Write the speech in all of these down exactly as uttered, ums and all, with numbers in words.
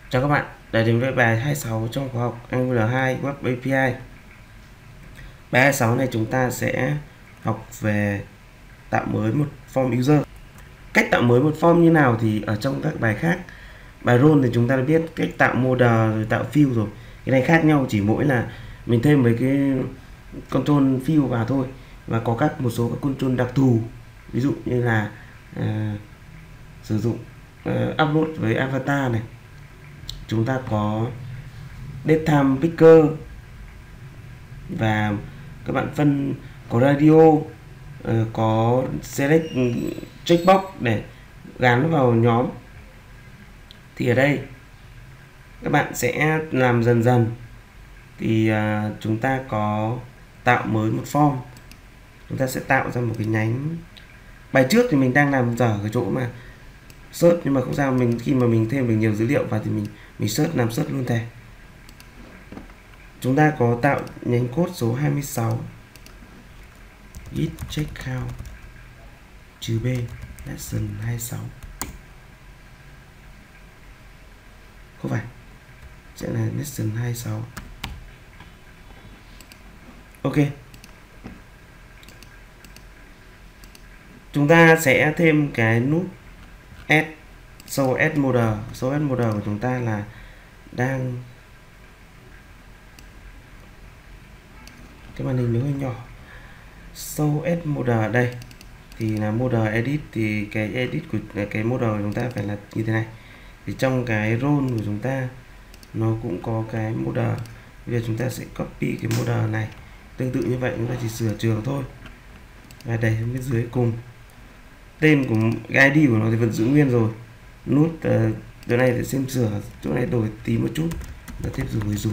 Chào các bạn đã đến với bài hai mươi sáu trong khóa học Angular hai Web a pê i. Bài hai mươi sáu này chúng ta sẽ học về tạo mới một form user. Cách tạo mới một form như nào thì ở trong các bài khác. Bài role thì chúng ta đã biết cách tạo model rồi tạo field rồi. Cái này khác nhau chỉ mỗi là mình thêm mấy cái control field vào thôi, và có các một số các control đặc thù, ví dụ như là uh, sử dụng uh, upload với avatar này. Chúng ta có datetime picker, và các bạn phân có radio, có select checkbox để gắn vào nhóm. Thì ở đây các bạn sẽ làm dần dần. Thì chúng ta có tạo mới một form, chúng ta sẽ tạo ra một cái nhánh. Bài trước thì mình đang làm dở cái chỗ mà search, nhưng mà không sao, mình khi mà mình thêm được nhiều dữ liệu vào thì mình mình search làm search luôn thẻ. Chúng ta có tạo nhánh code số hai mươi sáu, git checkout trừ b lesson hai mươi sáu, không phải, sẽ là lesson hai mươi sáu. Ok, chúng ta sẽ thêm cái nút add show add model. Show add model của chúng ta là đang cái màn hình nó hơi nhỏ. Show add model ở đây thì là model edit, thì cái edit của cái model của chúng ta phải là như thế này. Thì trong cái role của chúng ta nó cũng có cái model. Bây giờ chúng ta sẽ copy cái model này tương tự như vậy, chúng ta chỉ sửa trường thôi và để bên dưới cùng. Tên của cái i đê của nó thì vẫn giữ nguyên rồi. Nút uh, chỗ này thì xem sửa, chỗ này đổi tí một chút là tiếp dùng người dùng.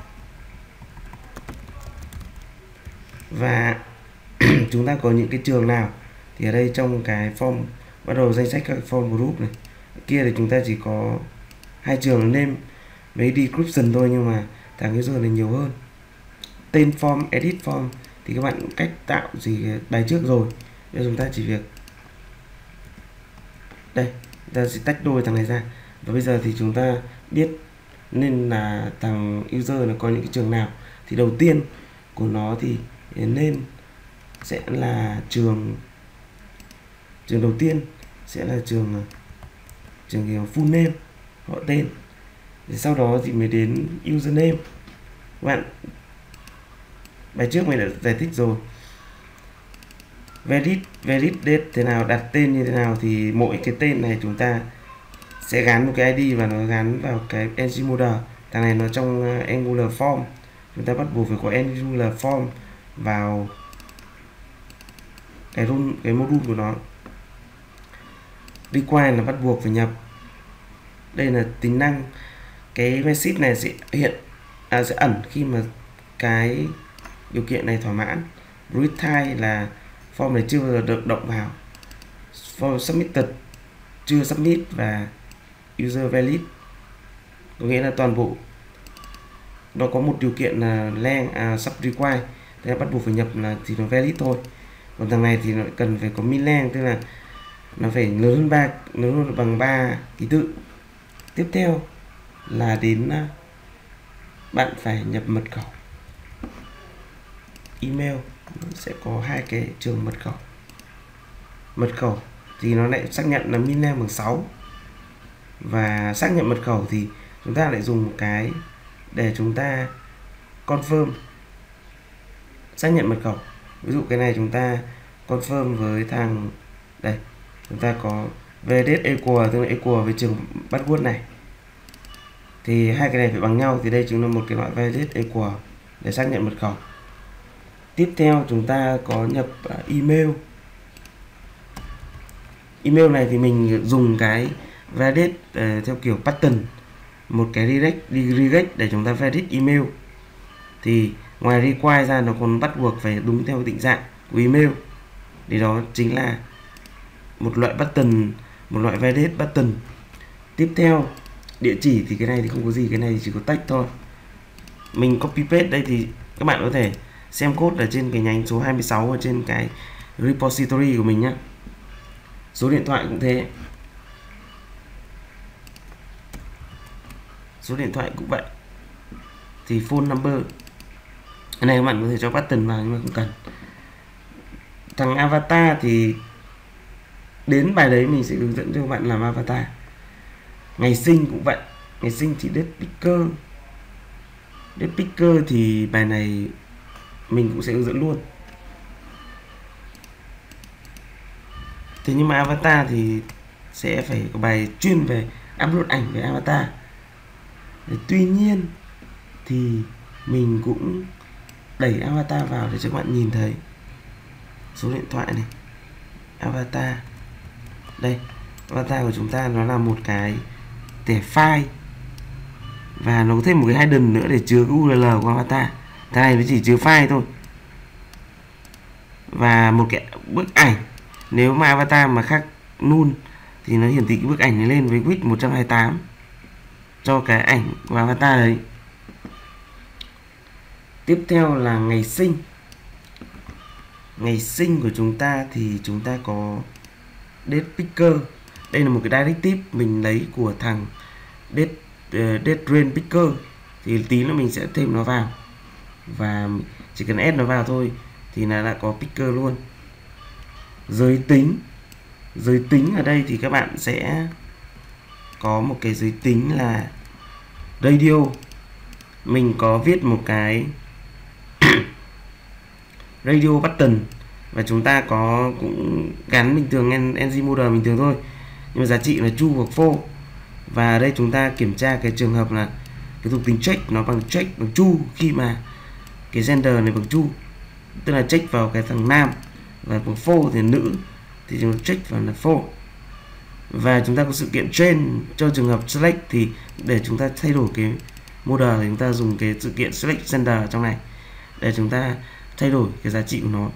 Và chúng ta có những cái trường nào thì ở đây trong cái form bắt đầu danh sách các form group này, kia thì chúng ta chỉ có hai trường name với description thôi, nhưng mà thằng user này nhiều hơn. Tên form, edit form thì các bạn cách tạo gì bài trước rồi. Bây giờ chúng ta chỉ việc đây, ta sẽ tách đôi thằng này ra, và bây giờ thì chúng ta biết nên là thằng user nó có những cái trường nào. Thì đầu tiên của nó thì nên sẽ là trường trường đầu tiên sẽ là trường trường full name, họ tên. Thì sau đó thì mới đến username. Các bạn bài trước mình đã giải thích rồi. Valid validate thế nào, đặt tên như thế nào, thì mỗi cái tên này chúng ta sẽ gắn một cái i đê và nó gắn vào cái ng model. Thằng này nó trong Angular form, chúng ta bắt buộc phải có Angular form vào cái role, cái module của nó. Require là bắt buộc phải nhập. Đây là tính năng. Cái message này sẽ hiện à, sẽ ẩn khi mà cái điều kiện này thỏa mãn. Retry là form này chưa bao giờ được động vào. Form submitted chưa submit, và user valid có nghĩa là toàn bộ nó có một điều kiện là length à, sub require, thế là bắt buộc phải nhập là thì nó valid thôi. Còn thằng này thì nó cần phải có min length, tức là nó phải lớn hơn ba, lớn hơn bằng ba ký tự. Tiếp theo là đến bạn phải nhập mật khẩu email, sẽ có hai cái trường mật khẩu. Mật khẩu thì nó lại xác nhận là min length bằng sáu, và xác nhận mật khẩu thì chúng ta lại dùng một cái để chúng ta confirm xác nhận mật khẩu. Ví dụ cái này chúng ta confirm với thằng đây, chúng ta có validate equal, tức là equal với trường password này, thì hai cái này phải bằng nhau, thì đây chính là một cái loại validate equal để xác nhận mật khẩu. Tiếp theo chúng ta có nhập email. Email này thì mình dùng cái validate uh, theo kiểu pattern, một cái redirect, redirect để chúng ta validate email. Thì ngoài require ra nó còn bắt buộc phải đúng theo định dạng của email, thì đó chính là một loại button, một loại validate button. Tiếp theo địa chỉ thì cái này thì không có gì, cái này chỉ có text thôi. Mình copy paste đây thì các bạn có thể xem code ở trên cái nhánh số hai mươi sáu ở trên cái repository của mình nhé. Số điện thoại cũng thế. số điện thoại cũng vậy, thì phone number cái này các bạn có thể cho button vào nhưng mà không cần. Thằng avatar thì đến bài đấy mình sẽ hướng dẫn cho các bạn làm avatar. Ngày sinh cũng vậy, ngày sinh thì date picker. Date picker thì bài này mình cũng sẽ hướng dẫn luôn. Thế nhưng mà avatar thì sẽ phải có bài chuyên về upload ảnh về avatar. Thế tuy nhiên thì mình cũng đẩy avatar vào để cho các bạn nhìn thấy số điện thoại này. Avatar đây, avatar của chúng ta nó là một cái thẻ file và nó có thêm một cái hidden nữa để chứa cái u rờ lờ của avatar. Cái này nó chỉ chứa file thôi, và một cái bức ảnh. Nếu mà avatar mà khác null thì nó hiển thị cái bức ảnh này lên với width một trăm hai mươi tám cho cái ảnh của avatar đấy. Tiếp theo là ngày sinh. Ngày sinh của chúng ta thì chúng ta có date picker. Đây là một cái directive mình lấy của thằng date, uh, date range picker, thì tí nữa mình sẽ thêm nó vào và chỉ cần add nó vào thôi thì là đã có picker luôn. Giới tính. Giới tính ở đây thì các bạn sẽ có một cái giới tính là radio. Mình có viết một cái radio button và chúng ta có cũng gắn bình thường ng model bình thường thôi, nhưng mà giá trị là true hoặc false. Và đây chúng ta kiểm tra cái trường hợp là cái thuộc tính check nó bằng check bằng true khi mà cái gender này bằng true, tức là check vào cái thằng nam, và bằng false thì nữ thì chúng ta check vào là false. Và chúng ta có sự kiện train cho trường hợp select, thì để chúng ta thay đổi cái model thì chúng ta dùng cái sự kiện select gender trong này để chúng ta thay đổi cái giá trị của nó.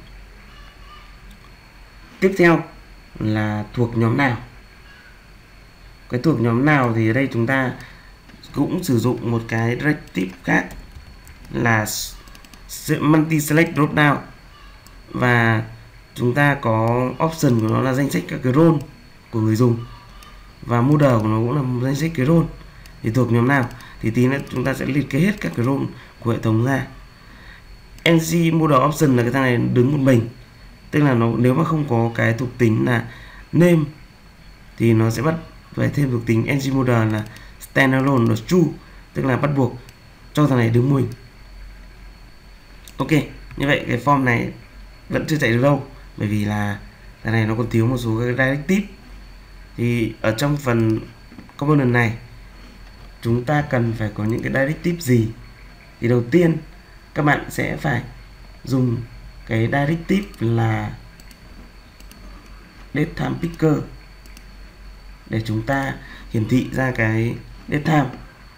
Tiếp theo là thuộc nhóm nào. Cái thuộc nhóm nào thì ở đây chúng ta cũng sử dụng một cái directive khác là multi select drop down, và chúng ta có option của nó là danh sách các cái role của người dùng, và model của nó cũng là danh sách cái role. Thì thuộc nhóm nào thì tí nữa chúng ta sẽ liệt kê hết các cái role của hệ thống ra. ng model option là cái thằng này đứng một mình, tức là nó nếu mà không có cái thuộc tính là name thì nó sẽ bắt phải thêm thuộc tính ng model là standalone là true, tức là bắt buộc cho thằng này đứng mình. Ok, như vậy cái form này vẫn chưa chạy được đâu, bởi vì là thằng này nó còn thiếu một số cái directive. Thì ở trong phần component này chúng ta cần phải có những cái directive gì? Thì đầu tiên các bạn sẽ phải dùng cái directive là datetime picker để chúng ta hiển thị ra cái datetime.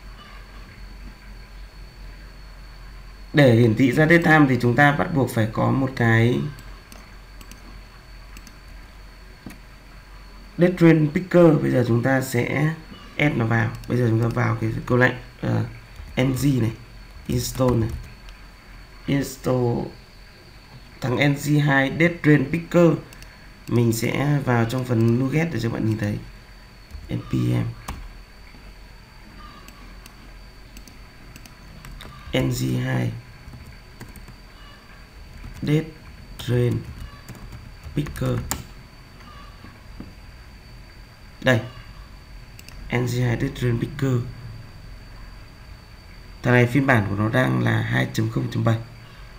Để hiển thị ra datetime thì chúng ta bắt buộc phải có một cái date range picker. Bây giờ chúng ta sẽ add nó vào. Bây giờ chúng ta vào cái câu lệnh uh, ng này, install này, install thằng ng hai date range picker. Mình sẽ vào trong phần NuGet để cho bạn nhìn thấy npm ng hai date range picker. Đây, ng hai date range picker. Thằng này phiên bản của nó đang là hai chấm không chấm bảy.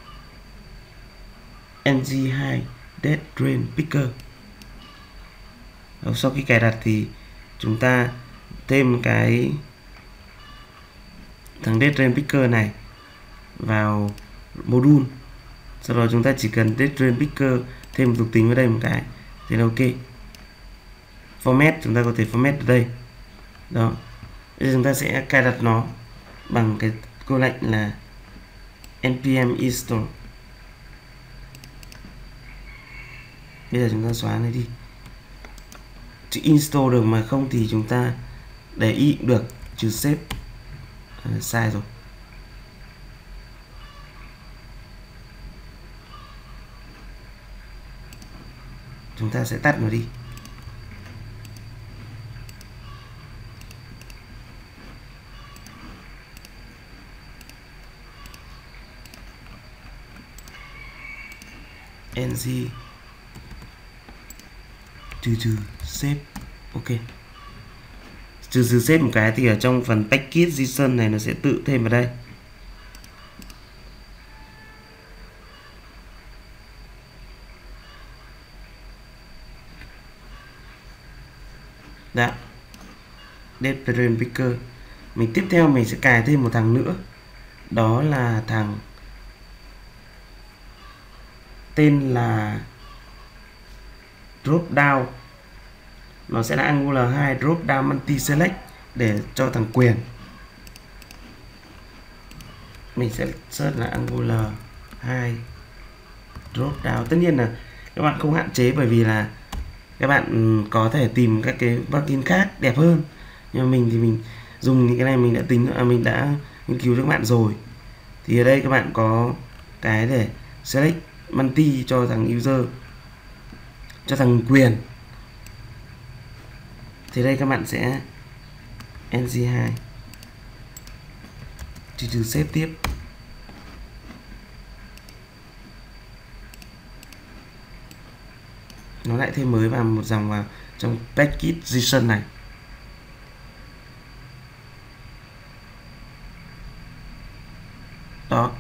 ng hai date range picker. Sau khi cài đặt thì chúng ta thêm cái thằng date range picker này vào module. Sau đó chúng ta chỉ cần date range picker thêm một thuộc tính vào đây một cái thì là ok. Format chúng ta có thể format ở đây. Đó. Bây giờ chúng ta sẽ cài đặt nó bằng cái câu lệnh là npm install. Bây giờ chúng ta xóa này đi. Chữ install được mà không thì chúng ta để y cũng được, trừ save à, sai rồi. Chúng ta sẽ tắt nó đi. ng trừ trừ save. Ok, trừ trừ save một cái thì ở trong phần package JSON này nó sẽ tự thêm vào đây. Đã Deadbrain Picker. Mình tiếp theo mình sẽ cài thêm một thằng nữa, đó là thằng tên là drop down. Nó sẽ là Angular hai drop down multi select để cho thằng quyền. Mình sẽ search là Angular hai drop down. Tất nhiên là các bạn không hạn chế, bởi vì là các bạn có thể tìm các cái plugin khác đẹp hơn, nhưng mà mình thì mình dùng những cái này mình đã tính à, mình đã nghiên cứu cho các bạn rồi. Thì ở đây các bạn có cái để select multi cho thằng user, cho thằng quyền. Thì đây các bạn sẽ ng hai trừ trừ save tiếp. Nó lại thêm mới vào một dòng vào trong package JSON này. Đó.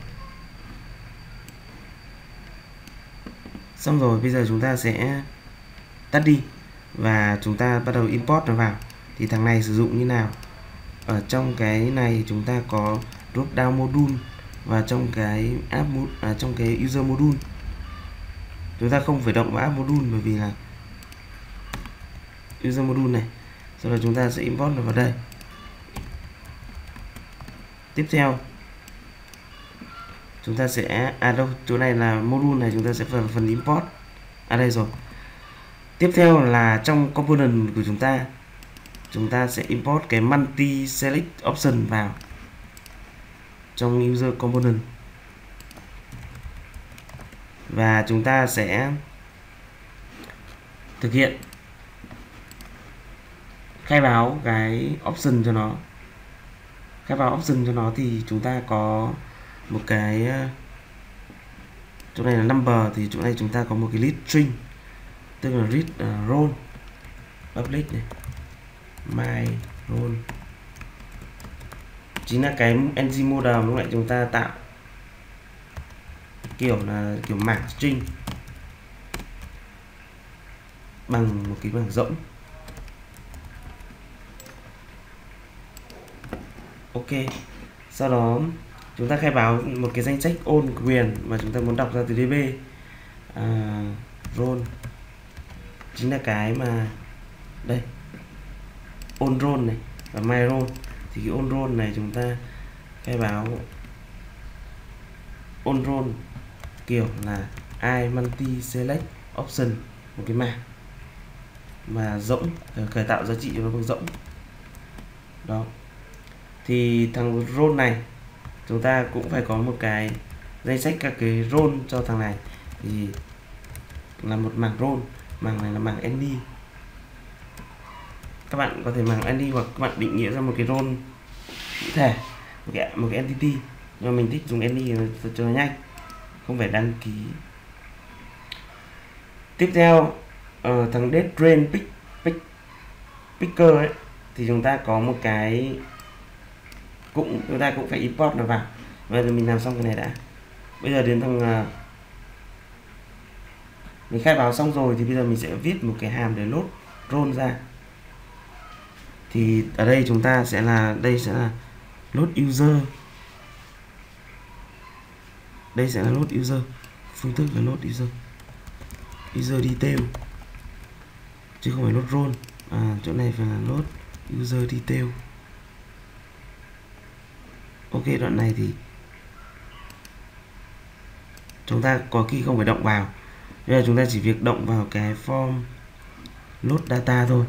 Xong rồi, bây giờ chúng ta sẽ tắt đi và chúng ta bắt đầu import nó vào. Thì thằng này sử dụng như nào? Ở trong cái này chúng ta có drop down module, và trong cái app à, trong cái user module chúng ta không phải động vào app module, bởi vì là user module này. Sau đó chúng ta sẽ import nó vào đây. Tiếp theo chúng ta sẽ à đâu, chỗ này là module này, chúng ta sẽ vào phần import. À đây rồi. Tiếp theo là trong component của chúng ta, chúng ta sẽ import cái multi select option vào trong user component, và chúng ta sẽ thực hiện khai báo cái option cho nó. Khai báo option cho nó thì chúng ta có một cái, chỗ này là number, thì chỗ này chúng ta có một cái list string, tức là read uh, role public này, my role chính là cái ng model lúc nãy chúng ta tạo kiểu là kiểu mảng string bằng một cái bảng rỗng. Ok, sau đó chúng ta khai báo một cái danh sách ôn quyền mà chúng ta muốn đọc ra từ đê bê. à, role chính là cái mà đây, on role này và my role. Thì cái on role này chúng ta khai báo on role kiểu là I multi select option, một cái mảng mà rỗng, khởi tạo giá trị cho nó bằng rỗng. Đó. Thì thằng role này chúng ta cũng phải có một cái danh sách các cái role cho thằng này, thì là một mảng role. Mảng này là mảng en đê. Các bạn có thể mảng en đê hoặc các bạn định nghĩa ra một cái role cụ thể, một cái, một cái entity. Nhưng mà mình thích dùng en đê cho nó nhanh, không phải đăng ký. Tiếp theo ở thằng Deadbrain pick, pick, Picker ấy, thì chúng ta có một cái cũng chúng ta cũng phải import nó vào. Bây giờ mình làm xong cái này đã. Bây giờ đến thằng uh, mình khai báo xong rồi, thì bây giờ mình sẽ viết một cái hàm để load role ra. Thì ở đây chúng ta sẽ là, đây sẽ là load user, đây sẽ là load user, phương thức là load user, user detail chứ không phải load role. À, chỗ này phải là load user detail. Ok, đoạn này thì chúng ta có khi không phải động vào, bây giờ chúng ta chỉ việc động vào cái form load data thôi.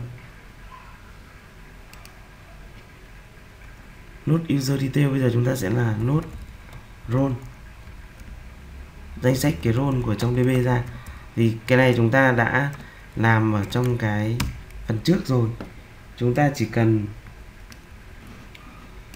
Load user detail bây giờ chúng ta sẽ là load role, danh sách cái role của trong đê bê ra. Thì cái này chúng ta đã làm ở trong cái phần trước rồi, chúng ta chỉ cần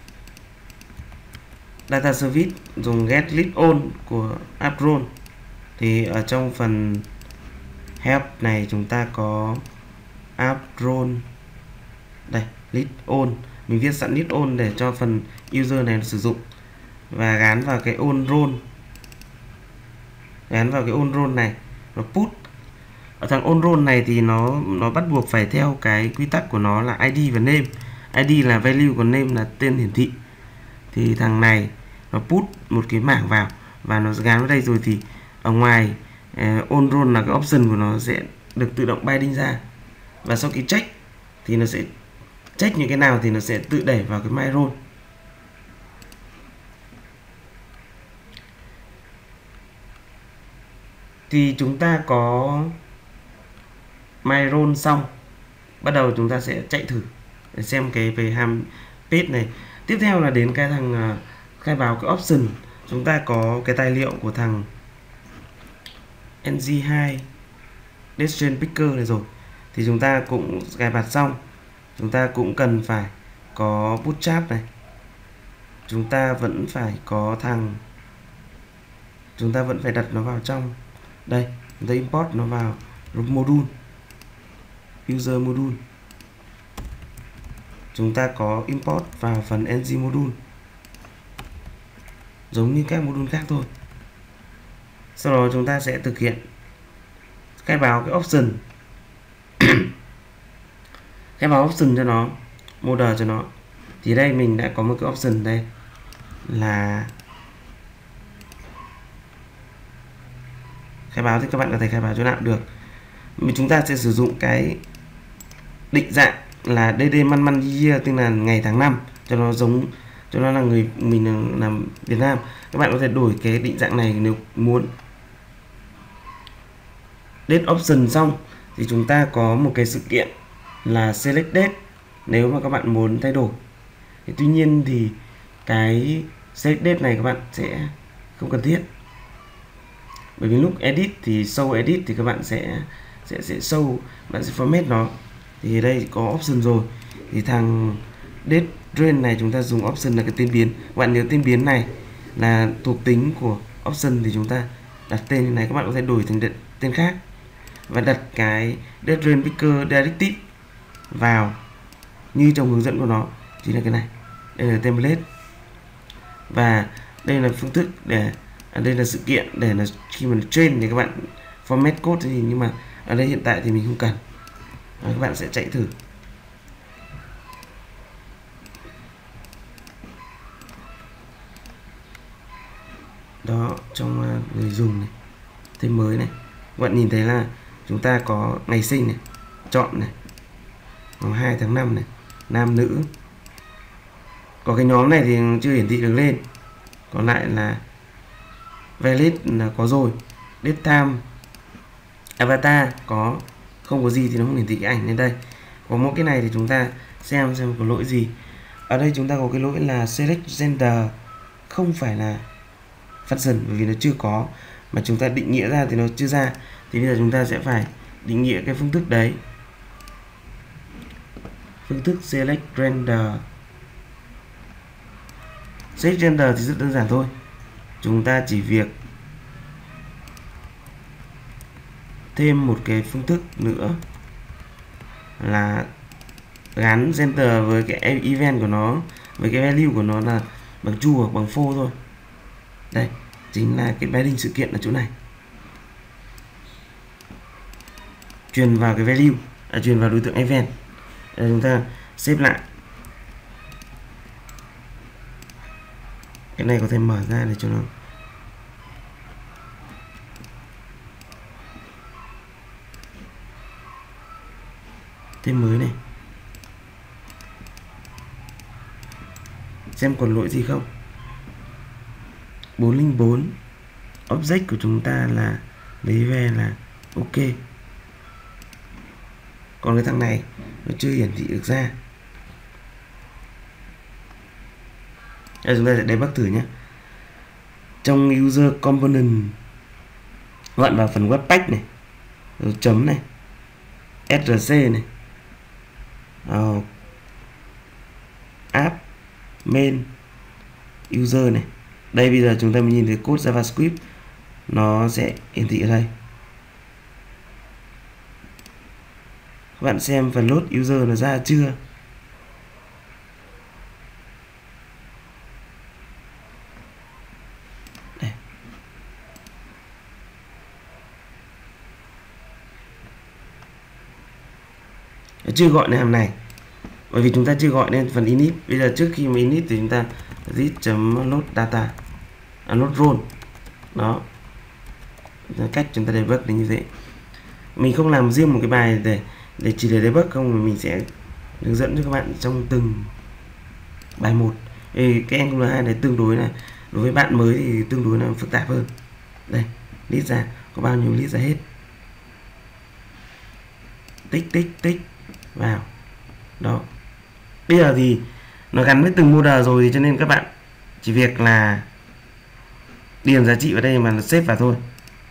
data service dùng get list on của app role Thì ở trong phần help này chúng ta có app role đây, list on, mình viết sẵn list on để cho phần user này sử dụng, và gắn vào cái on role, gắn vào cái on role này, nó put ở thằng on role này thì nó nó bắt buộc phải theo cái quy tắc của nó là i đê và name. i đê là value, còn name là tên hiển thị. Thì thằng này nó put một cái mảng vào và nó gắn vào đây rồi, thì ở ngoài uh, on role là cái option của nó sẽ được tự động binding ra, và sau khi check thì nó sẽ check những cái nào thì nó sẽ tự đẩy vào cái my role. Thì chúng ta có my role xong, bắt đầu chúng ta sẽ chạy thử để xem cái về hàm page này. Tiếp theo là đến cái thằng uh, khai báo cái option. Chúng ta có cái tài liệu của thằng en giê hai Decision Picker này rồi, thì chúng ta cũng cài đặt xong. Chúng ta cũng cần phải có Bootstrap này, chúng ta vẫn phải có thằng, chúng ta vẫn phải đặt nó vào trong đây, chúng ta import nó vào module, user module. Chúng ta có import vào phần en giê module giống như các module khác thôi. Sau đó chúng ta sẽ thực hiện khai báo cái option khai báo option cho nó, model cho nó. Thì đây mình đã có một cái option đây là khai báo, thì các bạn có thể khai báo chỗ nào được. Mình chúng ta sẽ sử dụng cái định dạng là đê đê man man year, tức là ngày tháng năm, cho nó giống, cho nó là người mình làm Việt Nam. Các bạn có thể đổi cái định dạng này nếu muốn. Date option xong thì chúng ta có một cái sự kiện là select date nếu mà các bạn muốn thay đổi. Thì tuy nhiên thì cái select date này các bạn sẽ không cần thiết, bởi vì lúc edit thì show edit thì các bạn sẽ sẽ sẽ show, bạn sẽ format nó. Thì đây có option rồi, thì thằng date range này chúng ta dùng option là cái tên biến. Các bạn nhớ tên biến này là thuộc tính của option, thì chúng ta đặt tên như này. Các bạn có thể đổi thành tên khác và đặt cái date range picker directive vào như trong hướng dẫn của nó, chính là cái này. Đây là template, và đây là phương thức để ở đây là sự kiện để là khi mà train thì các bạn format code thì, nhưng mà ở đây hiện tại thì mình không cần. Đó, các bạn sẽ chạy thử. Đó, trong uh, người dùng này, thêm mới này, các bạn nhìn thấy là chúng ta có ngày sinh này, chọn này, ngày hai tháng năm này, nam nữ. Có cái nhóm này thì chưa hiển thị được lên, còn lại là valid là có rồi, date time, avatar có, không có gì thì nó không hiển thị cái ảnh lên đây. Có mỗi cái này thì chúng ta xem xem có lỗi gì. Ở đây chúng ta có cái lỗi là select gender không phải là function, bởi vì nó chưa có, mà chúng ta định nghĩa ra thì nó chưa ra. Thì bây giờ chúng ta sẽ phải định nghĩa cái phương thức đấy, phương thức select gender. Select gender thì rất đơn giản thôi, chúng ta chỉ việc thêm một cái phương thức nữa là gắn gender với cái event của nó, với cái value của nó là bằng true hoặc bằng false thôi. Đây chính là cái binding sự kiện ở chỗ này, truyền vào cái value, à, truyền vào đối tượng event. Đây, chúng ta xếp lại. Cái này có thể mở ra để cho nó thêm mới này, xem còn lỗi gì không. Bốn không bốn object của chúng ta là lấy về là ok, còn cái thằng này nó chưa hiển thị được ra. Đây, chúng ta sẽ debug thử nhé. Trong user component, gọi vào phần webpack này, rồi chấm này, src này, uh, app main user này. Đây bây giờ chúng ta mới nhìn thấy code JavaScript nó sẽ hiển thị ở đây. Các bạn xem phần load user nó ra chưa? Đây. Nó chưa gọi lên hàm này, bởi vì chúng ta chưa gọi lên phần init. Bây giờ trước khi mà init thì chúng ta git.load data, à, load role. Đó, cách chúng ta debug là như vậy. Mình không làm riêng một cái bài để để chỉ để debug không, mà mình sẽ hướng dẫn cho các bạn trong từng bài một. Thì cái Angular hai này tương đối là đối với bạn mới thì tương đối là phức tạp hơn. Đây, list ra có bao nhiêu list ra hết, tích tích tích vào. Đó, bây giờ thì nó gắn với từng model rồi, cho nên các bạn chỉ việc là điền giá trị vào đây mà nó xếp vào thôi.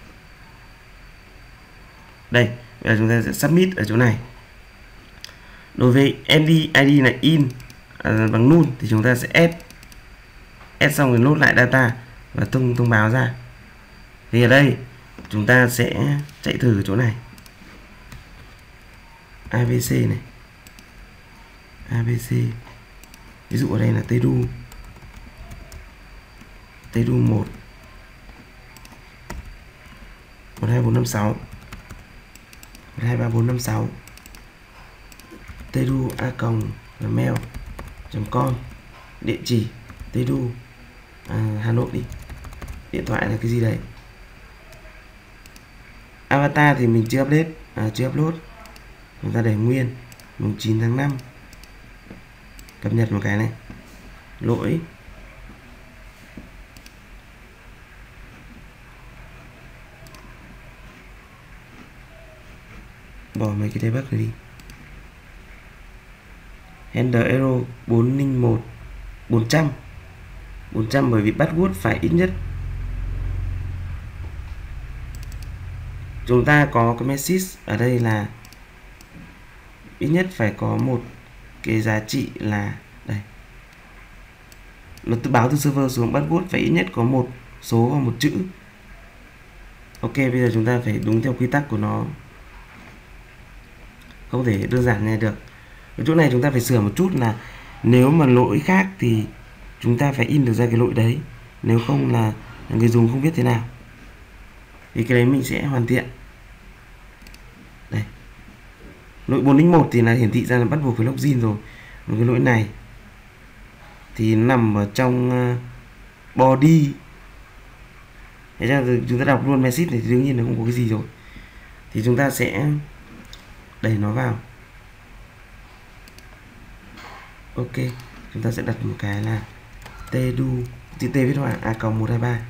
Đây, bây giờ chúng ta sẽ submit ở chỗ này. Đối với em đê i đê là in à, bằng null thì chúng ta sẽ add add xong rồi load lại data và thông thông báo ra. Thì ở đây chúng ta sẽ chạy thử ở chỗ này, abc này, abc, ví dụ ở đây là tdu tdu một một hai bốn năm sáu một hai ba bốn năm sáu, tdu a còng mail chấm com, địa chỉ tdu à, Hà Nội đi, điện thoại là cái gì đấy. Avatar thì mình chưa update, à, chưa upload, chúng ta để nguyên mùng chín tháng năm. Cập nhật một cái này, lỗi bỏ mấy cái debug này đi. Handle error bốn không một bốn trăm bốn trăm, bởi vì bắt guốc phải ít nhất chúng ta có cái message ở đây là ít nhất phải có một cái giá trị là đây, nó tự báo từ server xuống, bắt guốc phải ít nhất có một số và một chữ. Ok, bây giờ chúng ta phải đúng theo quy tắc của nó, không thể đơn giản này được. Ở chỗ này chúng ta phải sửa một chút là nếu mà lỗi khác thì chúng ta phải in được ra cái lỗi đấy, nếu không là người dùng không biết thế nào. Thì cái đấy mình sẽ hoàn thiện. Đây, lỗi bốn không một thì là hiển thị ra là bắt buộc phải login rồi. Một cái lỗi này thì nằm ở trong body. Thế ra chúng ta đọc luôn message này thì đương nhiên là không có cái gì rồi. Thì chúng ta sẽ đẩy nó vào. Ok, chúng ta sẽ đặt một cái là tdu, chữ T viết hoa a còng một hai ba.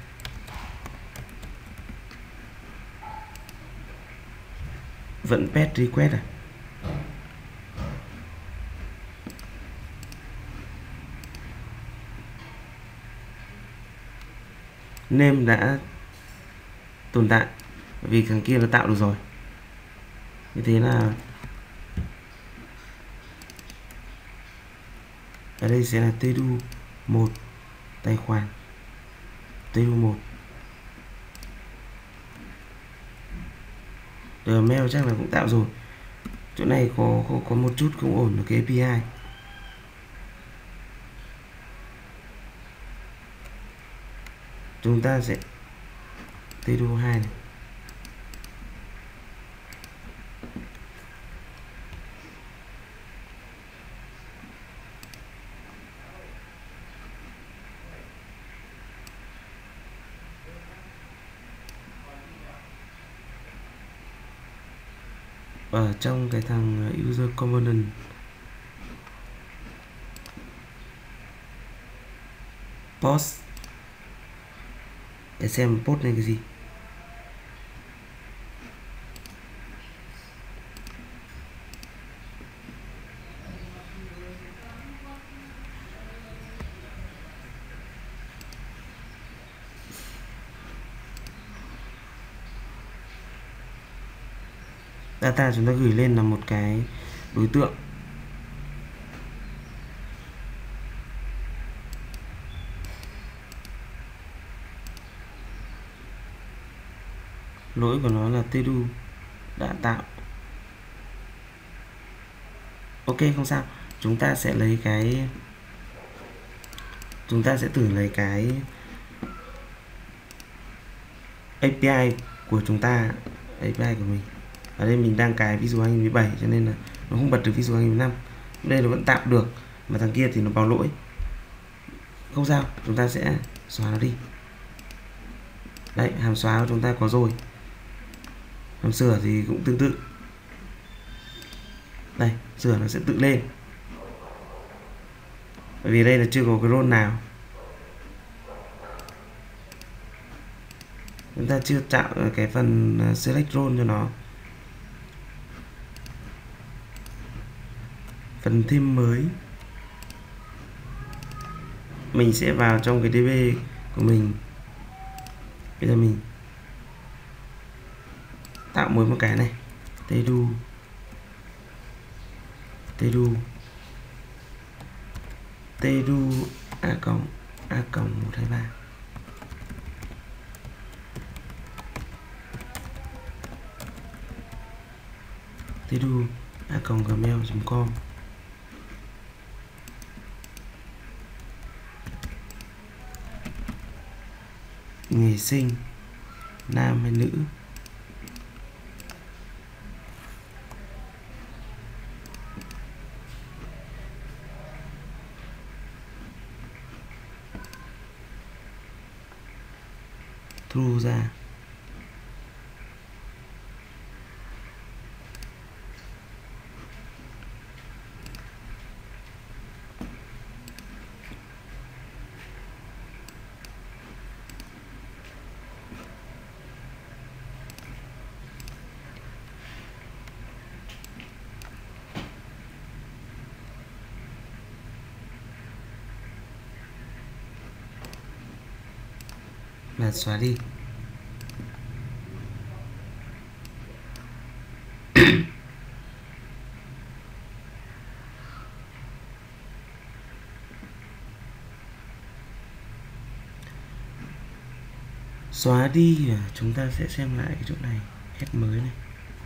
Vẫn pet request à? Name đã tồn tại vì thằng kia nó tạo được rồi. Như thế là ở đây sẽ là tdu một tài khoản, tdu một. Gmail chắc là cũng tạo rồi. Chỗ này có có, có một chút không ổn ở cái a pê i. Chúng ta sẽ tdu hai này. Ở trong cái thằng user component post để xem post này cái gì. Data chúng ta gửi lên là một cái đối tượng. lỗi của nó là Tedu đã tạo. Ok, không sao, chúng ta sẽ lấy cái chúng ta sẽ thử lấy cái a pê i của chúng ta, a pê i của mình. Ở đây mình đang cài Visual hai nghìn mười bảy cho nên là nó không bật được Visual hai nghìn mười lăm. Đây nó vẫn tạo được, mà thằng kia thì nó báo lỗi. Không sao, chúng ta sẽ xóa nó đi. Đấy, hàm xóa của chúng ta có rồi. Hàm sửa thì cũng tương tự. Đây, sửa nó sẽ tự lên. Bởi vì đây là chưa có cái role nào, chúng ta chưa tạo cái phần select role cho nó. Phần thêm mới, mình sẽ vào trong cái đê bê của mình. Bây giờ mình tạo mới một cái này, Tedu Tedu Tedu a cộng a cộng một hai ba. Tedu a cộng gmail chấm com. Nghề sinh nam hay nữ, true ra. Và xóa đi. Xóa đi và chúng ta sẽ xem lại cái chỗ này, head mới này.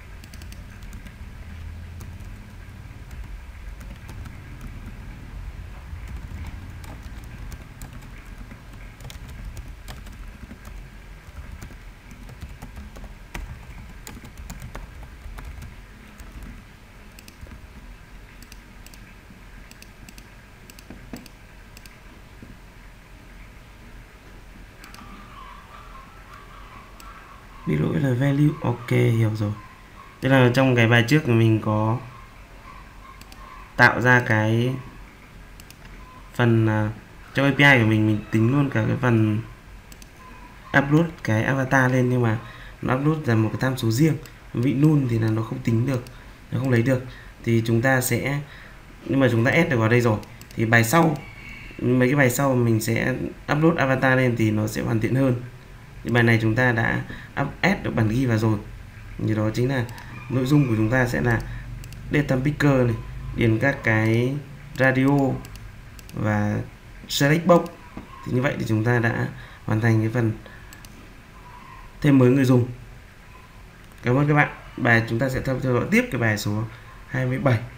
Bị lỗi là value. Ok, hiểu rồi. Tức là trong cái bài trước mình có tạo ra cái phần uh, trong a pê i của mình mình tính luôn cả cái phần upload cái avatar lên, nhưng mà nó upload là một cái tham số riêng, vị null thì là nó không tính được, nó không lấy được. Thì chúng ta sẽ, nhưng mà chúng ta add được vào đây rồi, thì bài sau, mấy cái bài sau mình sẽ upload avatar lên thì nó sẽ hoàn thiện hơn. Thì bài này chúng ta đã up add được bản ghi vào rồi, như đó chính là nội dung của chúng ta sẽ là data picker này, điền các cái radio và select box. Thì như vậy thì chúng ta đã hoàn thành cái phần thêm mới người dùng. Cảm ơn các bạn. Bài chúng ta sẽ theo dõi tiếp cái bài số hai mươi bảy.